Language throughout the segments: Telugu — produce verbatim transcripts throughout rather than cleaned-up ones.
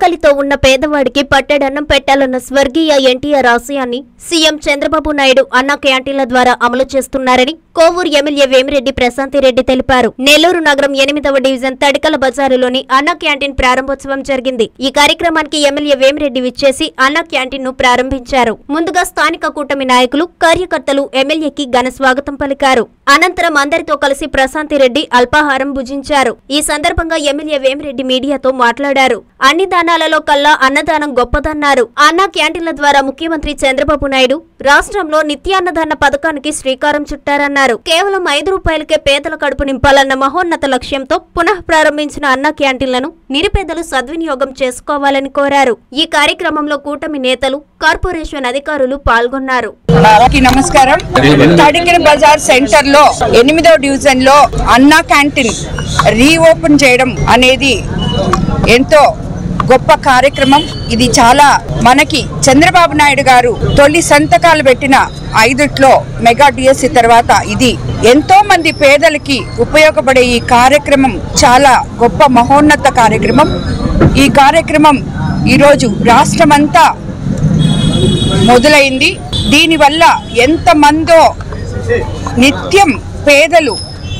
ఆకలితో ఉన్న పేదవాడికి పట్టెడన్నం పెట్టాలన్న స్వర్గీయ ఎన్టీఆర్ ఆశయాన్ని సీఎం చంద్రబాబు నాయుడు అన్న క్యాంటీన్ల ద్వారా అమలు చేస్తున్నారని కోవూరు ఎమ్మెల్యే వేమిరెడ్డి ప్రశాంతిరెడ్డి తెలిపారు. నెల్లూరు నగరం ఎనిమిదవ డివిజన్ తడికల బజారులోని అన్న క్యాంటీన్ ప్రారంభోత్సవం జరిగింది. ఈ కార్యక్రమానికి ఎమ్మెల్యే వేమిరెడ్డి విచ్చేసి అన్న క్యాంటీన్ ను ప్రారంభించారు. ముందుగా స్థానిక కూటమి నాయకులు, కార్యకర్తలు ఎమ్మెల్యేకి ఘన స్వాగతం పలికారు. అనంతరం అందరితో కలిసి ప్రశాంతిరెడ్డి అల్పాహారం భుజించారు. ఈ సందర్భంగా ఎమ్మెల్యే వేమిరెడ్డి మీడియాతో మాట్లాడారు. అన్ని దానాలలో కల్లా అన్నదానం గొప్పదన్నారు. అన్న క్యాంటీన్ల ద్వారా ముఖ్యమంత్రి చంద్రబాబు నాయుడు రాష్ట్రంలో నిత్యాన్నదాన పథకానికి శ్రీకారం చుట్టారన్నారు. కేవలం ఐదు రూపాయలకే పేదల కడుపు నింపాలన్న మహోన్నత లక్ష్యంతో పునః ప్రారంభించిన అన్న క్యాంటీన్లను నిరుపేదలు సద్వినియోగం చేసుకోవాలని కోరారు. ఈ కార్యక్రమంలో కూటమి నేతలు, కార్పొరేషన్ అధికారులు పాల్గొన్నారు. నమస్కారం. తడికల బజార్ సెంటర్ లో ఎనిమిదవ డివిజన్ లో అన్నా క్యాంటీన్ రీఓపెన్ చేయడం అనేది ఎంతో గొప్ప కార్యక్రమం. ఇది చాలా మనకి చంద్రబాబు నాయుడు గారు తొలి సంతకాలు పెట్టిన ఐదుట్లో మెగా డిఎస్సి తర్వాత ఇది ఎంతో మంది పేదలకి ఉపయోగపడే ఈ కార్యక్రమం చాలా గొప్ప మహోన్నత కార్యక్రమం. ఈ కార్యక్రమం ఈరోజు రాష్ట్రమంతా మొదలైంది. దీనివల్ల ఎంతమందో నిత్యం పేదలు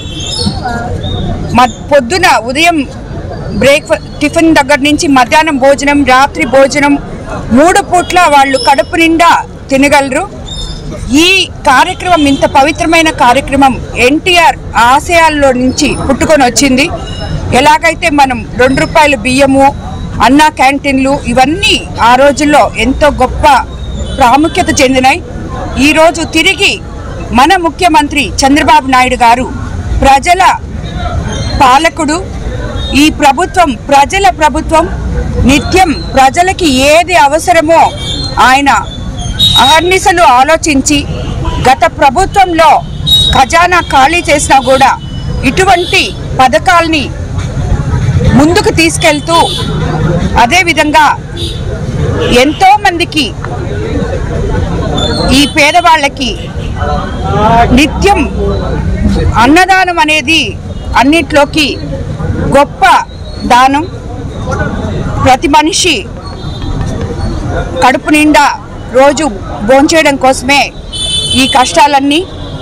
పొద్దున ఉదయం బ్రేక్ టిఫిన్ దగ్గర నుంచి మధ్యాహ్నం భోజనం, రాత్రి భోజనం మూడు పూట్ల వాళ్ళు కడుపు నిండా తినగలరు. ఈ కార్యక్రమం, ఇంత పవిత్రమైన కార్యక్రమం ఎన్టీఆర్ ఆశయాల్లో నుంచి పుట్టుకొని వచ్చింది. ఎలాగైతే మనం రెండు రూపాయల బియ్యము, అన్నా క్యాంటీన్లు ఇవన్నీ ఆ రోజుల్లో ఎంతో గొప్ప ప్రాముఖ్యత చెందినాయి. ఈరోజు తిరిగి మన ముఖ్యమంత్రి చంద్రబాబు నాయుడు గారు ప్రజల పాలకుడు. ఈ ప్రభుత్వం ప్రజల ప్రభుత్వం. నిత్యం ప్రజలకి ఏది అవసరమో ఆయన అహర్నిశలు ఆలోచించి గత ప్రభుత్వంలో ఖజానా ఖాళీ చేసినా కూడా ఇటువంటి పథకాల్ని ముందుకు తీసుకెళ్తూ అదేవిధంగా ఎంతోమందికి ఈ పేదవాళ్ళకి నిత్యం అన్నదానం అనేది అన్నిట్లోకి గొప్ప దానం. ప్రతి మనిషి కడుపు నిండా రోజు భోంచేయడం కోసమే ఈ కష్టాలన్నీ.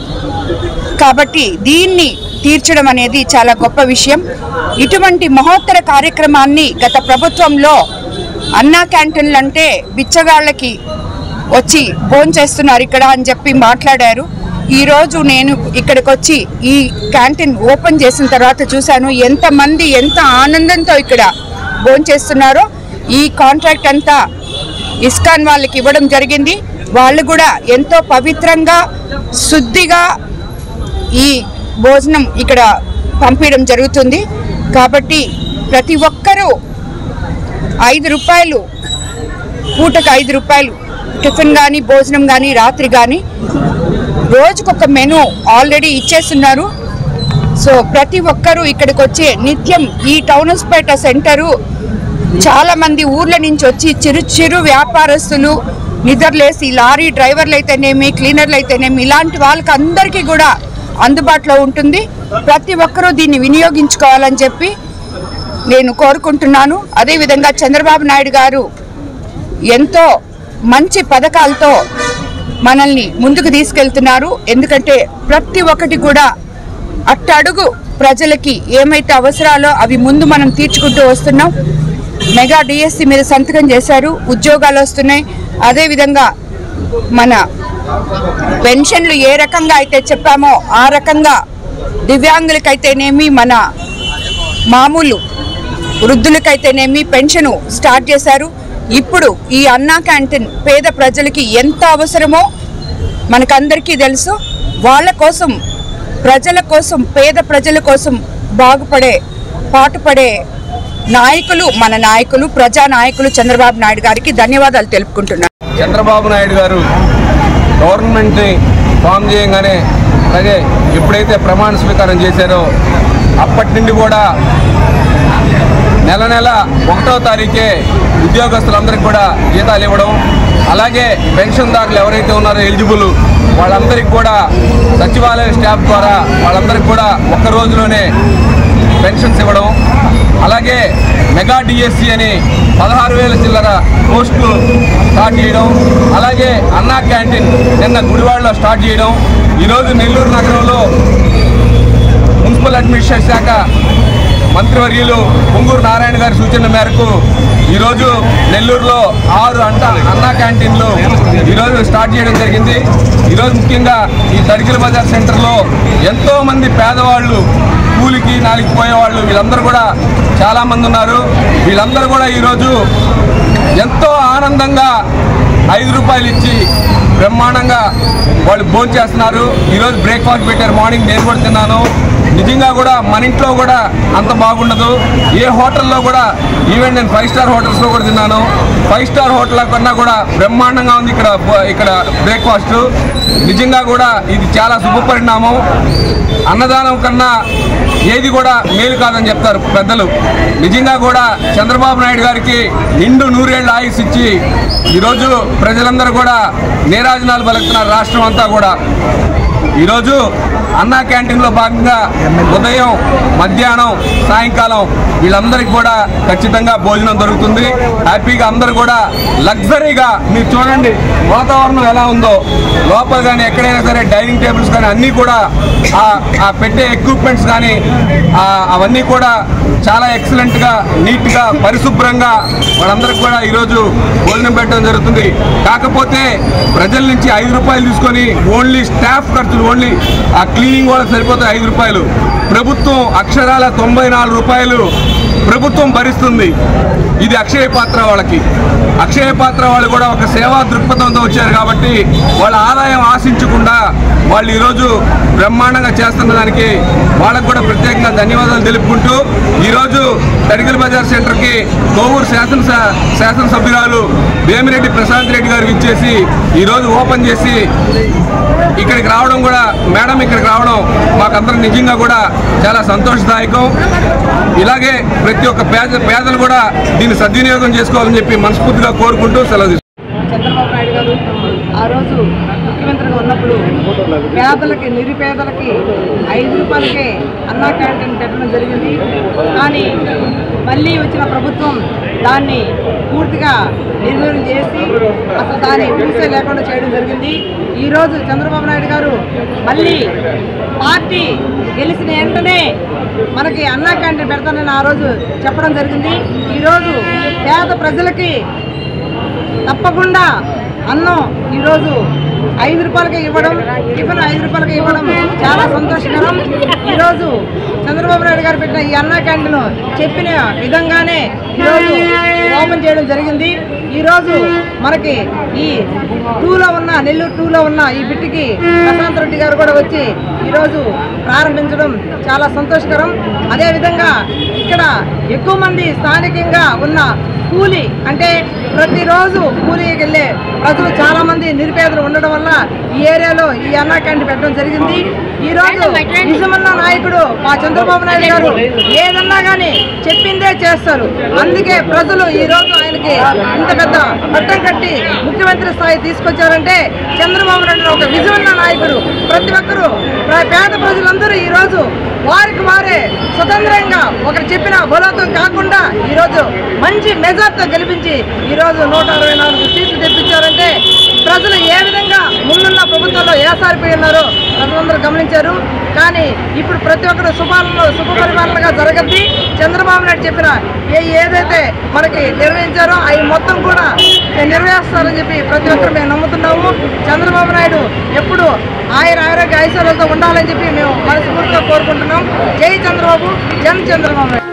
కాబట్టి దీన్ని తీర్చడం అనేది చాలా గొప్ప విషయం. ఇటువంటి మహోత్తర కార్యక్రమాన్ని గత ప్రభుత్వంలో అన్నా క్యాంటీన్లు అంటే బిచ్చగాళ్ళకి వచ్చి భోంచేస్తున్నారు ఇక్కడ అని చెప్పి మాట్లాడారు. ఈరోజు నేను ఇక్కడికి వచ్చి ఈ క్యాంటీన్ ఓపెన్ చేసిన తర్వాత చూశాను ఎంతమంది ఎంత ఆనందంతో ఇక్కడ భోంచేస్తున్నారో. ఈ కాంట్రాక్ట్ అంతా ఇస్కాన్ వాళ్ళకి ఇవ్వడం జరిగింది. వాళ్ళు కూడా ఎంతో పవిత్రంగా, శుద్ధిగా ఈ భోజనం ఇక్కడ పంపించడం జరుగుతుంది. కాబట్టి ప్రతి ఒక్కరూ ఐదు రూపాయలు పూటకు ఐదు రూపాయలు టిఫిన్ కానీ, భోజనం కానీ, రాత్రి కానీ రోజుకొక మెనూ ఆల్రెడీ ఇచ్చేస్తున్నారు. సో ప్రతి ఒక్కరూ ఇక్కడికి వచ్చే నిత్యం ఈ టౌన్స్పేట సెంటరు చాలామంది ఊర్ల నుంచి వచ్చి చిరు చిరు వ్యాపారస్తులు, నిద్రలేసి లారీ డ్రైవర్లు అయితేనేమి, క్లీనర్లు అయితేనేమి ఇలాంటి వాళ్ళకి అందరికీ కూడా అందుబాటులో ఉంటుంది. ప్రతి ఒక్కరూ దీన్ని వినియోగించుకోవాలని చెప్పి నేను కోరుకుంటున్నాను. అదేవిధంగా చంద్రబాబు నాయుడు గారు ఎంతో మంచి పథకాలతో మనల్ని ముందుకు తీసుకెళ్తున్నారు. ఎందుకంటే ప్రతి ఒక్కటి కూడా అట్టడుగు ప్రజలకి ఏమైతే అవసరాలో అవి ముందు మనం తీర్చుకుంటూ వస్తున్నాం. మెగా డిఎస్సి మీద సంతకం చేశారు, ఉద్యోగాలు వస్తున్నాయి. అదేవిధంగా మన పెన్షన్లు ఏ రకంగా అయితే చెప్పామో ఆ రకంగా దివ్యాంగులకైతేనేమి, మన మామూలు వృద్ధులకైతేనేమి పెన్షను స్టార్ట్ చేశారు. ఇప్పుడు ఈ అన్నా క్యాంటీన్ పేద ప్రజలకి ఎంత అవసరమో మనకందరికీ తెలుసు. వాళ్ళ కోసం, ప్రజల కోసం, పేద ప్రజల కోసం బాగుపడే పాటుపడే నాయకులు, మన నాయకులు, ప్రజా నాయకులు చంద్రబాబు నాయుడు గారికి ధన్యవాదాలు తెలుపుకుంటున్నాను. చంద్రబాబు నాయుడు గారు గవర్నమెంట్ని ఫామ్ చేయగానే అలాగే ఎప్పుడైతే ప్రమాణ స్వీకారం చేశారో అప్పటి నుండి కూడా నెల నెల ఒకటో తారీఖే ఉద్యోగస్తులందరికీ కూడా జీతాలు ఇవ్వడం, అలాగే పెన్షన్దారులు ఎవరైతే ఉన్నారో ఎలిజిబుల్ వాళ్ళందరికీ కూడా సచివాలయ స్టాఫ్ ద్వారా వాళ్ళందరికీ కూడా ఒక్క రోజులోనే పెన్షన్స్ ఇవ్వడం, అలాగే మెగా డిఎస్సి అని పదహారు వేల చిల్లర పోస్టులు స్టార్ట్ చేయడం, అలాగే అన్నా క్యాంటీన్ నిన్న గుడివాడలో స్టార్ట్ చేయడం, ఈరోజు నెల్లూరు నగరంలో మున్సిపల్ అడ్మినిస్ట్రేషన్ శాఖ మంత్రివర్యులు పొంగూరు నారాయణ గారి సూచన మేరకు ఈరోజు నెల్లూరులో ఆరు అంట అన్నా క్యాంటీన్లు ఈరోజు స్టార్ట్ చేయడం జరిగింది. ఈరోజు ముఖ్యంగా ఈ తడికిల బజార్ సెంటర్లో ఎంతోమంది పేదవాళ్ళు, కూలికి నాలికి పోయేవాళ్ళు వీళ్ళందరూ కూడా చాలామంది ఉన్నారు. వీళ్ళందరూ కూడా ఈరోజు ఎంతో ఆనందంగా ఐదు రూపాయలు ఇచ్చి బ్రహ్మాండంగా వాళ్ళు భోజనం చేస్తున్నారు. ఈరోజు బ్రేక్ఫాస్ట్ పెట్టారు, మార్నింగ్ నేను కూడా తిన్నాను. నిజంగా కూడా మన ఇంట్లో కూడా అంత బాగుండదు. ఏ హోటల్లో కూడా, ఈవెన్ నేను ఫైవ్ స్టార్ హోటల్స్లో కూడా తిన్నాను, ఫైవ్ స్టార్ హోటల్ కన్నా కూడా బ్రహ్మాండంగా ఉంది ఇక్కడ ఇక్కడ బ్రేక్ఫాస్ట్. నిజంగా కూడా ఇది చాలా శుభపరిణామం. అన్నదానం కన్నా ఏది కూడా మేలు కాదని చెప్తారు పెద్దలు. నిజంగా కూడా చంద్రబాబు నాయుడు గారికి నిండు నూరేళ్ల ఆయుస్ ఇచ్చి ఈరోజు ప్రజలందరూ కూడా నీరాజనాలు పలుకుతున్నారు. రాష్ట్రం అంతా కూడా ఈరోజు అన్నా క్యాంటీన్లో భాగంగా ఉదయం, మధ్యాహ్నం, సాయంకాలం వీళ్ళందరికీ కూడా ఖచ్చితంగా భోజనం దొరుకుతుంది. హ్యాపీగా అందరూ కూడా లగ్జరీగా, మీరు చూడండి వాతావరణం ఎలా ఉందో, లోపల కానీ ఎక్కడైనా సరే డైనింగ్ టేబుల్స్ కానీ అన్నీ కూడా ఆ పెట్టే ఎక్విప్మెంట్స్ కానీ అవన్నీ కూడా చాలా ఎక్సలెంట్గా, నీట్గా, పరిశుభ్రంగా వాళ్ళందరికీ కూడా ఈరోజు భోజనం పెట్టడం జరుగుతుంది. కాకపోతే ప్రజల నుంచి ఐదు రూపాయలు తీసుకొని ఓన్లీ స్టాఫ్ ఖర్చులు, ఓన్లీ ఆ క్లీనింగ్ వాళ్ళకి సరిపోతే ఐదు రూపాయలు, ప్రభుత్వం అక్షరాల తొంభై నాలుగు రూపాయలు ప్రభుత్వం భరిస్తుంది. ఇది అక్షయ పాత్ర వాళ్ళకి. అక్షయ పాత్ర వాళ్ళు కూడా ఒక సేవా దృక్పథంతో వచ్చారు కాబట్టి వాళ్ళ ఆదాయం ఆశించకుండా వాళ్ళు ఈరోజు బ్రహ్మాండంగా చేస్తున్న దానికి వాళ్ళకు కూడా ప్రత్యేకంగా ధన్యవాదాలు తెలుపుకుంటూ ఈరోజు తడికిల బజార్ సెంటర్కి కోవూరు శాసన శాసనసభ్యురాలు వేమిరెడ్డి ప్రశాంత్ రెడ్డి గారు ఇచ్చేసి ఈరోజు ఓపెన్ చేసి ఇక్కడికి రావడం కూడా, మేడం ఇక్కడికి రావడం మాకందరం నిజంగా కూడా చాలా సంతోషదాయకం. ఇలాగే ప్రతి ఒక్క పేద పేదలు కూడా దీన్ని సద్వినియోగం చేసుకోవాలని చెప్పి మనస్ఫూర్తిగా కోరుకుంటూ సెలవు తీసుకుంటాం. చంద్రబాబు నాయుడు గారు ఆ రోజు ముఖ్యమంత్రిగా ఉన్నప్పుడు పేదలకి, నిరుపేదలకి ఐదు రూపాయలకే అన్నా క్యాంటీన్ పెట్టడం జరిగింది. కానీ మళ్ళీ వచ్చిన ప్రభుత్వం దాన్ని పూర్తిగా నిర్వీర్యం చేసి అసలు దాన్ని ఊసే లేకుండా చేయడం జరిగింది. ఈరోజు చంద్రబాబు నాయుడు గారు మళ్ళీ పార్టీ గెలిచిన వెంటనే మనకి అన్నా క్యాంటీన్ పెడతానని ఆ రోజు చెప్పడం జరిగింది. ఈరోజు పేద ప్రజలకి తప్పకుండా అన్నం ఈరోజు ఐదు రూపాయలకే ఇవ్వడం, టిఫిన్ ఐదు రూపాయలకే ఇవ్వడం చాలా సంతోషకరం. ఈరోజు చంద్రబాబు నాయుడు గారు పెట్టిన ఈ అన్నా క్యాంటీన్ చెప్పిన విధంగానే ఈరోజు ఓపెన్ చేయడం జరిగింది. ఈరోజు మనకి ఈ టూలో ఉన్న నెల్లూరు టూలో ఉన్న ఈ బిట్టుకి ప్రశాంత్ రెడ్డి గారు కూడా వచ్చి ఈరోజు ప్రారంభించడం చాలా సంతోషకరం. అదేవిధంగా ఇక్కడ ఎక్కువ మంది స్థానికంగా ఉన్న కూలీ, అంటే ప్రతిరోజు కూలీకి వెళ్ళే ప్రజలు చాలా మంది నిరుపేదలు ఉండడం వల్ల ఈ ఏరియాలో ఈ అన్నా క్యాంటీన్ పెట్టడం జరిగింది. ఈ రోజు నిజమన్న నాయకుడు మా చంద్రబాబు నాయుడు గారు ఏదన్నా కానీ చెప్పిందే చేస్తారు. అందుకే ప్రజలు ఈ రోజు ఆయనకి ఇంత పెద్ద పట్టం కట్టి ముఖ్యమంత్రి స్థాయి తీసుకొచ్చారంటే చంద్రబాబు నాయుడు ఒక నిజమన్న నాయకుడు. ప్రతి ఒక్కరూ పేద ప్రజలందరూ ఈ రోజు వారికి వారే స్వతంత్రంగా ఒకరు చెప్పిన బలోతం కాకుండా ఈరోజు మంచి మెజార్టీతో గెలిపించి ఈరోజు నూట అరవై నాలుగు సీట్లు తెప్పించారంటే ప్రజలు ఏ విధంగా ముందున్న ప్రభుత్వంలో ఏసారిపోయి ఉన్నారో ప్రజలందరూ గమనించారు. కానీ ఇప్పుడు ప్రతి ఒక్కరు శుభాలను శుభ పరిపాలనగా జరగద్ది. చంద్రబాబు నాయుడు చెప్పిన ఏ ఏదైతే మనకి నిర్ణయించారో అవి మొత్తం కూడా నెరవేరుస్తారని చెప్పి ప్రతి ఒక్కరు మేము నమ్ముతున్నాము. చంద్రబాబు నాయుడు ఎప్పుడు ఆయన ఆరోగ్య ఐశ్వర్యాలతో ఉండాలని చెప్పి మేము మనస్ఫూర్తిగా కోరుకుంటున్నాం. జై చంద్రబాబు, జన్ చంద్రబాబు నాయుడు.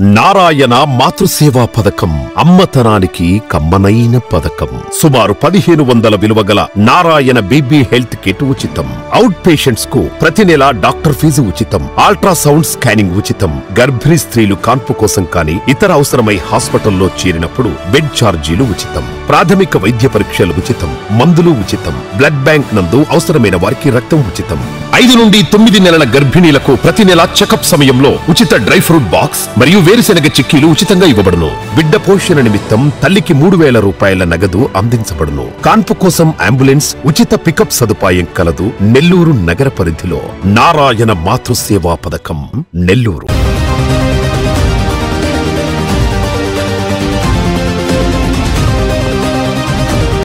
నారాయణ మాతృసేవా పథకం అమ్మతనానికి కమ్మనైన పథకం. సుమారు పదిహేను వందల విలువ గల నారాయణ బీబీ హెల్త్ కిట్ ఉచితం. అవుట్ పేషెంట్స్ కు ప్రతి నెల డాక్టర్ ఫీజు ఉచితం. అల్ట్రాసౌండ్ స్కానింగ్ ఉచితం. గర్భిణీ స్త్రీలు కాన్పు కోసం కానీ ఇతర అవసరమై హాస్పిటల్లో చేరినప్పుడు బెడ్ ఛార్జీలు ఉచితం. ప్రాథమిక వైద్య పరీక్షలు ఉచితం. మందులు ఉచితం. బ్లడ్ బ్యాంక్ నందు అవసరమైన వారికి రక్తం ఉచితం. ఐదు నుండి తొమ్మిది నెలల గర్భిణీలకు ప్రతి నెల చెకప్ సమయంలో ఉచిత డ్రై ఫ్రూట్ బాక్స్ మరియు వేరుశెనగ చిక్కీలు ఉచితంగా ఇవ్వబడును. బిడ్డ పోషణ నిమిత్తం తల్లికి మూడు వేల రూపాయల నగదు అందించబడును. కాన్పు కోసం అంబులెన్స్ ఉచిత పికప్ సదుపాయం కలదు. నెల్లూరు నగర పరిధిలో నారాయణ మాతృసేవా పథకం నెల్లూరు.